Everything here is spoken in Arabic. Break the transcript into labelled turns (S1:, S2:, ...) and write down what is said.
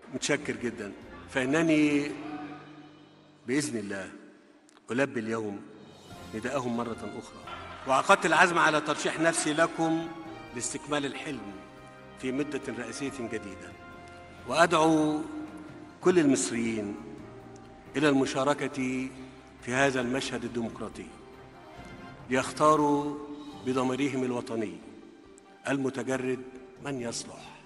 S1: متشكر جدا. فإنني بإذن الله ألبي اليوم نداءهم مرة أخرى، وعقدت العزم على ترشيح نفسي لكم لاستكمال الحلم في مدة رئاسية جديدة، وأدعو كل المصريين إلى المشاركة في هذا المشهد الديمقراطي ليختاروا بضميرهم الوطني المتجرد من يصلح